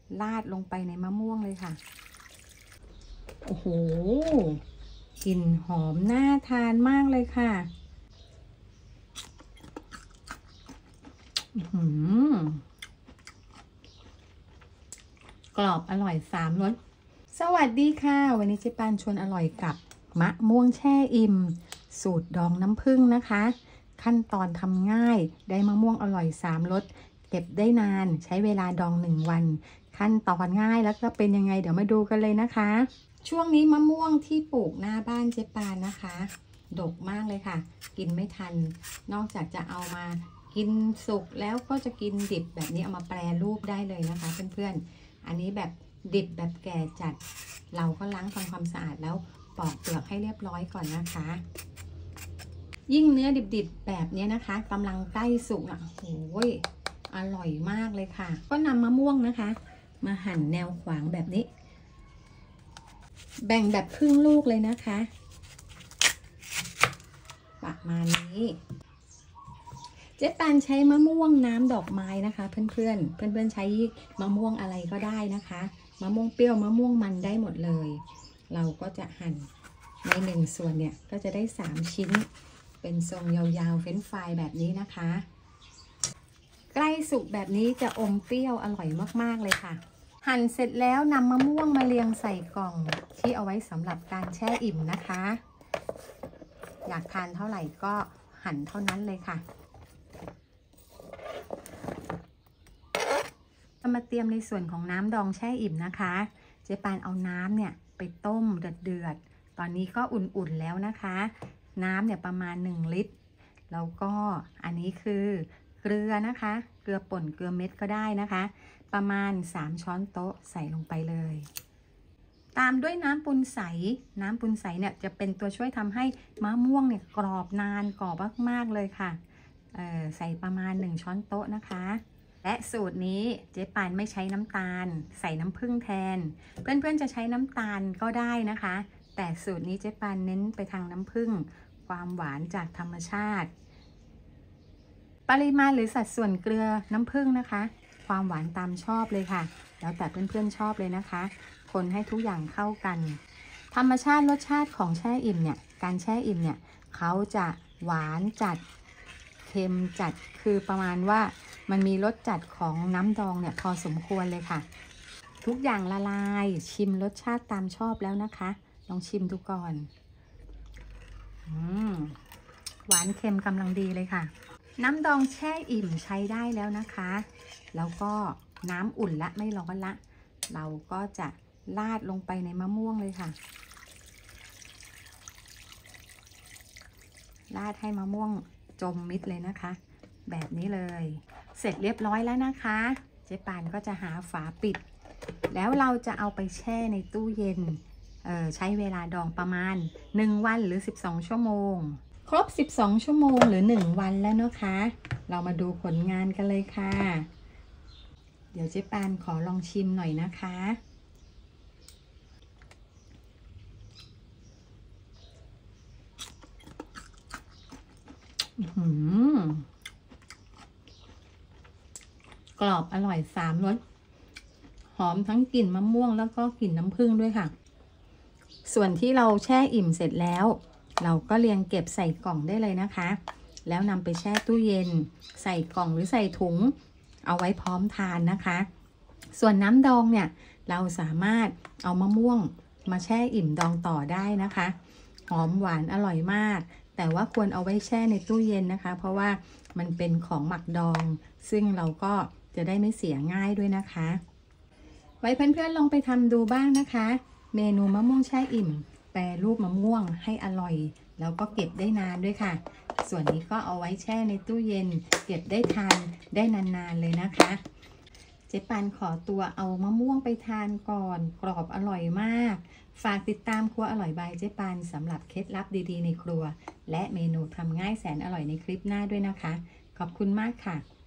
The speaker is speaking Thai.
ราดลงไปในมะม่วงเลยค่ะโอ้โหกลิ่นหอมน่าทานมากเลยค่ะกรอบอร่อย3 รสสวัสดีค่ะวันนี้เจ๊ปานชวนอร่อยกับมะม่วงแช่อิ่มสูตรดองน้ำผึ้งนะคะขั้นตอนทำง่ายได้มะม่วงอร่อย3 รสเก็บได้นานใช้เวลาดอง1 วันขั้นตอนง่ายแล้วก็เป็นยังไงเดี๋ยวมาดูกันเลยนะคะช่วงนี้มะม่วงที่ปลูกหน้าบ้านเจ๊ปานนะคะดกมากเลยค่ะกินไม่ทันนอกจากจะเอามากินสุกแล้วก็จะกินดิบแบบนี้เอามาแปรรูปได้เลยนะคะเพื่อนๆอันนี้แบบดิบแบบแก่จัดเราก็ล้างทำความสะอาดแล้วปอกเปลือกให้เรียบร้อยก่อนนะคะยิ่งเนื้อดิบๆแบบนี้นะคะกำลังใกล้สุกอ่ะโอ้ยอร่อยมากเลยค่ะก็นำมะม่วงนะคะมาหั่นแนวขวางแบบนี้แบ่งแบบครึ่งลูกเลยนะคะประมาณนี้เจ๊ปานใช้มะม่วงน้ำดอกไม้นะคะเพื่อนๆใช้มะม่วงอะไรก็ได้นะคะมะม่วงเปรี้ยวมะม่วงมันได้หมดเลยเราก็จะหั่นใน1 ส่วนเนี่ยก็จะได้3 ชิ้นเป็นทรงยาวๆเฟรนช์ฟรายแบบนี้นะคะใกล้สุกแบบนี้จะอมเปรี้ยวอร่อยมากๆเลยค่ะหั่นเสร็จแล้วนำมะม่วงมาเรียงใส่กล่องที่เอาไว้สำหรับการแช่อิ่มนะคะอยากทานเท่าไหร่ก็หั่นเท่านั้นเลยค่ะมาเตรียมในส่วนของน้ำดองแช่อิ่มนะคะเจ๊ปานเอาน้ำเนี่ยไปต้มเดือดตอนนี้ก็อุ่นๆแล้วนะคะน้ำเนี่ยประมาณ1 ลิตรแล้วก็อันนี้คือเกลือนะคะเกลือป่นเกลือเม็ดก็ได้นะคะประมาณ3 ช้อนโต๊ะใส่ลงไปเลยตามด้วยน้ำปูนใสเนี่ยจะเป็นตัวช่วยทำให้มะม่วงเนี่ยกรอบนานกรอบมากๆเลยค่ะใส่ประมาณ1 ช้อนโต๊ะนะคะและสูตรนี้เจ๊ปานไม่ใช้น้ำตาลใส่น้ำผึ้งแทนเพื่อนๆจะใช้น้ำตาลก็ได้นะคะแต่สูตรนี้เจ๊ปานเน้นไปทางน้ำผึ้งความหวานจากธรรมชาติปริมาณหรือสัดส่วนเกลือน้ำผึ้งนะคะความหวานตามชอบเลยค่ะแล้วแต่เพื่อนๆชอบเลยนะคะคนให้ทุกอย่างเข้ากันธรรมชาติรสชาติของแช่อิ่มเนี่ยการแช่อิ่มเนี่ยเขาจะหวานจัดเค็มจัดคือประมาณว่ามันมีรสจัดของน้ำดองเนี่ยพอสมควรเลยค่ะทุกอย่างละลายชิมรสชาติตามชอบแล้วนะคะลองชิมดูก่อนหวานเค็มกำลังดีเลยค่ะน้ำดองแช่อิ่มใช้ได้แล้วนะคะแล้วก็น้ำอุ่นละไม่ร้อนละเราก็จะราดลงไปในมะม่วงเลยค่ะราดให้มะม่วงจมมิดเลยนะคะแบบนี้เลยเสร็จเรียบร้อยแล้วนะคะเจ๊ปานก็จะหาฝาปิดแล้วเราจะเอาไปแช่ในตู้เย็นใช้เวลาดองประมาณ1 วันหรือ12 ชั่วโมงครบ12 ชั่วโมงหรือ1 วันแล้วนะคะเรามาดูผลงานกันเลยค่ะเดี๋ยวเจ๊ปานขอลองชิมหน่อยนะคะกรอบอร่อย3 รสหอมทั้งกลิ่นมะม่วงแล้วก็กลิ่นน้ำผึ้งด้วยค่ะส่วนที่เราแช่อิ่มเสร็จแล้วเราก็เรียงเก็บใส่กล่องได้เลยนะคะแล้วนำไปแช่ตู้เย็นใส่กล่องหรือใส่ถุงเอาไว้พร้อมทานนะคะส่วนน้ำดองเนี่ยเราสามารถเอามะม่วงมาแช่อิ่มดองต่อได้นะคะหอมหวานอร่อยมากแต่ว่าควรเอาไว้แช่ในตู้เย็นนะคะเพราะว่ามันเป็นของหมักดองซึ่งเราก็จะได้ไม่เสียง่ายด้วยนะคะไว้เพื่อนๆลองไปทำดูบ้างนะคะเมนูมะม่วงแช่อิ่มแปรรูปมะม่วงให้อร่อยแล้วก็เก็บได้นานด้วยค่ะส่วนนี้ก็เอาไว้แช่ในตู้เย็นเก็บได้ทานได้นานๆเลยนะคะเจ๊ปานขอตัวเอามะม่วงไปทานก่อนกรอบอร่อยมากฝากติดตามครัวอร่อยบายเจ๊ปานสำหรับเคล็ดลับดีๆในครัวและเมนูทำง่ายแสนอร่อยในคลิปหน้าด้วยนะคะขอบคุณมากค่ะ